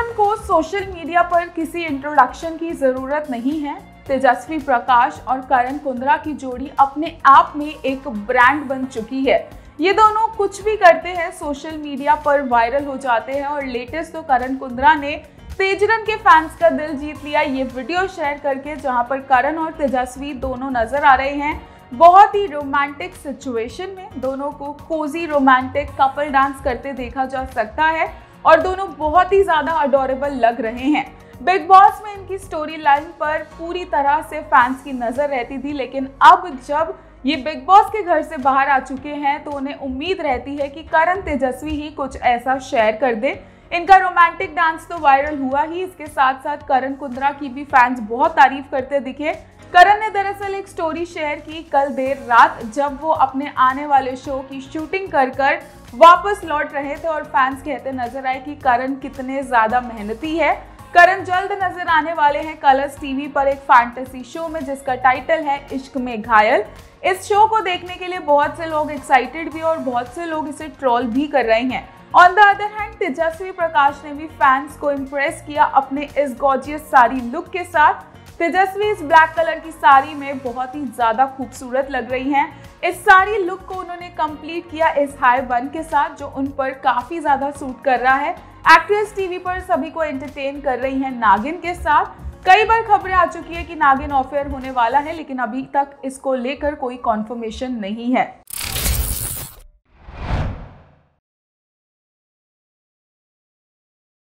Film को social media पर किसी इंट्रोडक्शन की जरूरत नहीं है। तेजस्वी प्रकाश और करण कुंद्रा की जोड़ी अपने आप में एक ब्रांड बन चुकी है। ये दोनों कुछ भी करते हैं सोशल मीडिया पर वायरल हो जाते हैं और लेटेस्ट तो करण कुंद्रा ने तेजरन के फैंस का दिल जीत लिया ये वीडियो शेयर करके, जहां पर करण और तेजस्वी दोनों नजर आ रहे हैं बहुत ही रोमांटिक सिचुएशन में। दोनों को कोजी रोमांटिक कपल डांस करते देखा जा सकता है और दोनों बहुत ही ज्यादा अडोरेबल लग रहे हैं। बिग बॉस में इनकी स्टोरी लाइन पर पूरी तरह से फैंस की नजर रहती थी, लेकिन अब जब ये बिग बॉस के घर से बाहर आ चुके हैं तो उन्हें उम्मीद रहती है कि करण तेजस्वी ही कुछ ऐसा शेयर कर दे। इनका रोमांटिक डांस तो वायरल हुआ ही, इसके साथ साथ करण कुंद्रा की भी फैंस बहुत तारीफ करते दिखे। करण ने दरअसल एक स्टोरी शेयर की कल देर रात, जब वो अपने आने वाले शो की शूटिंग कर वापस लौट रहे थे और फैंस कहते नजर आए कि करण कितने ज्यादा मेहनती है। करण जल्द नजर आने वाले हैं कलर्स टीवी पर एक फैंटेसी शो में, जिसका टाइटल है इश्क में घायल। इस शो को देखने के लिए बहुत से लोग एक्साइटेड भी और बहुत से लोग इसे ट्रोल भी कर रहे हैं। On the other hand Tejasswi Prakash ने भी फैंस को इम्प्रेस किया अपने इस गॉर्जियस साड़ी लुक के साथ। तेजस्वी इस ब्लैक कलर की साड़ी में बहुत ही ज्यादा खूबसूरत लग रही हैं। इस साड़ी लुक को उन्होंने कंप्लीट किया इस हाई बन के साथ, जो उन पर काफी ज्यादा सूट कर रहा है। एक्ट्रेस टीवी पर सभी को एंटरटेन कर रही हैं नागिन के साथ। कई बार खबरें आ चुकी है कि नागिन अफेयर होने वाला है, लेकिन अभी तक इसको लेकर कोई कॉन्फर्मेशन नहीं है।